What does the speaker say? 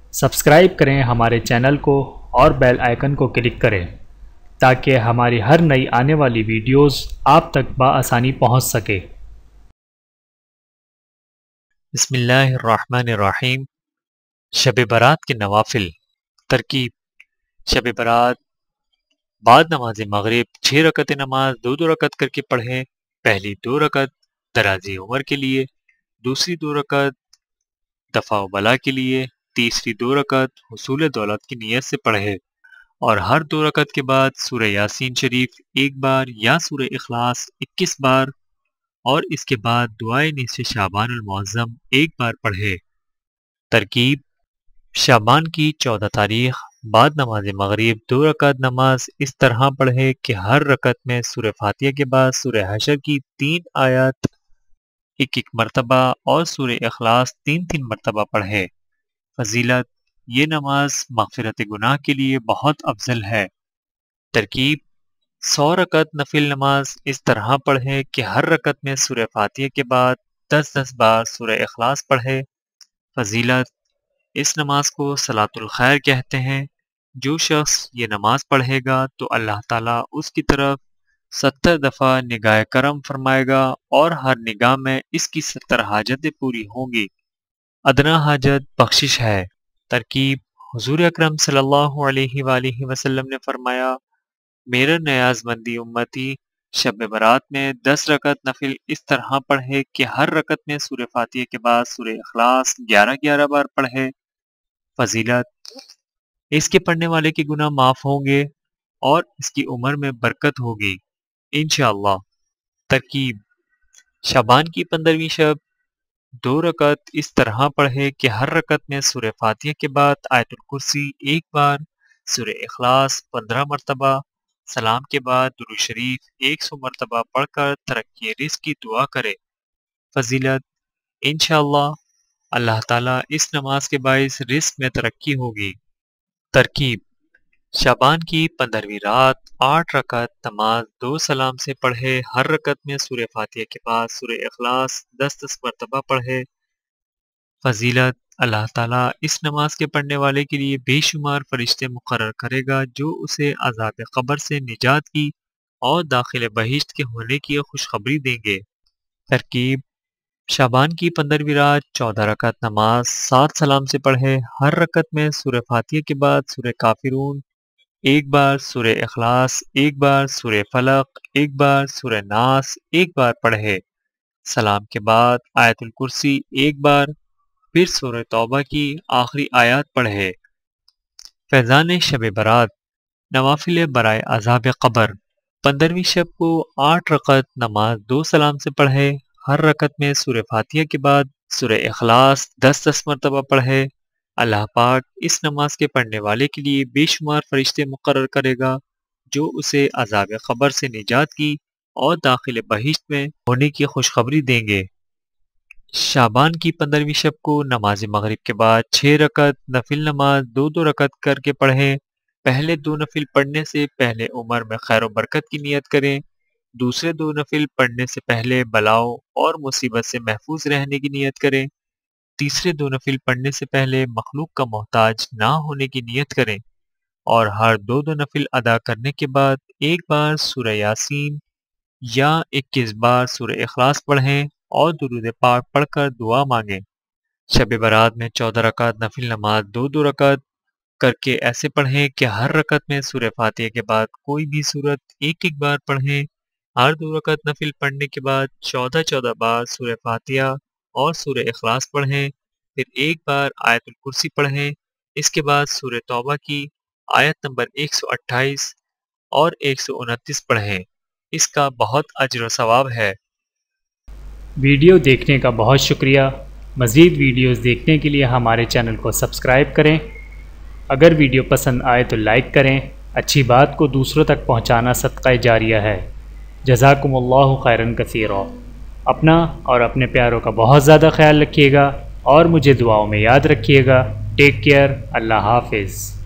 Subscribe کریں ہمارے channel کو اور بیل آئیکن کو کلک کریں تاکہ ہماری ہر نئی آنے والی ویڈیوز آپ تک بآسانی پہنچ سکے۔ بسم اللہ الرحمن الرحیم۔ شب برات کے نوافل۔ ترکیب: شب برات بعد نماز مغرب 6 رکعت نماز 2 رکعت کر کے پڑھیں۔ پہلی 2 رکعت درازی عمر کے لیے، دوسری 2 رکعت دفع و بلا کے لیے، تیسری 2 رکعت حصول دولت کی نیت سے پڑھیں، اور ہر 2 رکعت کے بعد سورہ یاسین شریف 1 بار یا سورہ اخلاص 21 بار، اور اس کے بعد دعائے نصف شعبان المعظم 1 بار پڑھے۔ ترکیب: شعبان کی 14 تاریخ بعد نماز مغرب 2 رکعت نماز اس طرح پڑھے کہ ہر رکعت میں سورہ فاتحہ کے بعد سورہ حشر کی 3 آیات 1 مرتبہ اور سورہ اخلاص 3 مرتبہ پڑھے۔ فضیلت: یہ نماز مغفرت گناہ کے لیے بہت افضل ہے۔ ترکیب: 100 رکعت نفل نماز اس طرح پڑھے کہ ہر رکعت میں سورہ فاتحہ کے بعد 10 بار سورہ اخلاص پڑھے۔ فضیلت: اس نماز کو صلاۃ الخیر کہتے ہیں۔ جو شخص یہ نماز پڑھے گا تو اللہ تعالیٰ اس کی طرف 70 دفعہ نگاہ کرم فرمائے گا، اور ہر نگاہ میں اس کی 70 حاجتیں پوری ہوں گی۔ ادنا حاجت بخشش ہے۔ ترکیب: حضور اکرم صلی اللہ علیہ وآلہ وسلم نے فرمایا، میرا نیاز مندی امتی شب برات میں 10 رکعت نفل اس طرح پڑھے کہ ہر رکعت میں سورہ فاتحہ کے بعد سورہ اخلاص 11 بار پڑھے۔ فضیلت: اس کے پڑھنے والے کے گناہ معاف ہوں گے اور اس کی عمر میں برکت ہوگی انشاءاللہ۔ ترکیب: شعبان کی 15ویں شب 2 رکعت اس طرح پڑھے کہ ہر رکعت میں سورہ فاتحہ کے بعد آیت الکرسی 1 بار، سورہ اخلاص 15 مرتبہ، سلام کے بعد درود شریف 100 مرتبہ پڑھ کر ترقی رزق کی دعا کرے۔ فضیلت: انشاءاللہ اللہ تعالیٰ اس نماز کے باعث رزق میں ترقی ہوگی۔ ترکیب: شعبان کی 15ویں رات 8 رکعت نماز 2 سلام سے پڑھے، ہر رکعت میں سورہ فاتحہ کے بعد سورہ اخلاص 10 مرتبہ پڑھے۔ فضیلت: اللہ تعالیٰ اس نماز کے پڑھنے والے کے لیے بے شمار فرشتے مقرر کرے گا جو اسے عذاب قبر سے نجات کی اور داخل بہشت کے ہونے کی خوشخبری دیں گے۔ ترکیب: شعبان کی 15ویں رات 14 رکعت نماز 7 سلام سے پڑھے، ہر رکعت میں سورہ فاتحہ کے بعد سورہ کافرون 1 بار، سورہ اخلاص 1 بار، سورہ فلق 1 بار، سورہ ناس 1 بار پڑھے۔ سلام کے بعد آیت الکرسی 1 بار، پھر سورہ توبہ کی آخری آیات پڑھے۔ فیضان شب برات۔ نوافل برائے عذاب قبر۔ 15ویں شب کو 8 رکعت نماز 2 سلام سے پڑھے، ہر رکعت میں سورہ فاتحہ کے بعد سورہ اخلاص 10 مرتبہ پڑھے۔ اللہ پاک اس نماز کے پڑھنے والے کے لیے بے شمار فرشتے مقرر کرے گا جو اسے عذاب قبر سے نجات کی اور داخل بہشت میں ہونے کی خوشخبری دیں گے۔ شعبان کی 15ویں شب کو نماز مغرب کے بعد 6 رکعت نفل نماز 2 رکعت کر کے پڑھیں۔ پہلے 2 نفل پڑھنے سے پہلے عمر میں خیر و برکت کی نیت کریں، دوسرے 2 نفل پڑھنے سے پہلے بلاؤں اور مصیبت سے محفوظ رہنے کی نیت کریں، تیسرے 2 نفل پڑھنے سے پہلے مخلوق کا محتاج نہ ہونے کی نیت کریں، اور ہر 2 نفل ادا کرنے کے بعد 1 بار سورہ یاسین یا 21 بار سورہ اخلاص پڑھیں اور درود پاک پڑھ کر دعا مانگیں۔ شب برات میں 14 رکعت نفل نماز 2 رکعت کر کے ایسے پڑھیں کہ ہر رکعت میں سورہ فاتحہ کے بعد کوئی بھی سورت 1 بار پڑھیں۔ ہر 2 رکعت نفل پڑھنے کے بعد 14 بار سورہ فاتحہ اور سورہ اخلاص پڑھیں، پھر 1 بار آیت الکرسی پڑھیں۔ اس کے بعد سورہ توبہ کی آیت نمبر 128 اور 129 پڑھیں۔ اس کا بہت اجر و ثواب ہے۔ ویڈیو دیکھنے کا بہت شکریہ۔ مزید ویڈیوز دیکھنے کے لیے ہمارے چینل کو سبسکرائب کریں۔ اگر ویڈیو پسند آئے تو لائک کریں۔ اچھی بات کو دوسروں تک پہنچانا صدقہ جاریہ ہے۔ جزاکم اللہ خیرا کثیرا۔ اپنا اور اپنے پیاروں کا بہت زیادہ خیال رکھیے گا اور مجھے دعاؤں میں یاد رکھیے گا۔ Take care. اللہ حافظ۔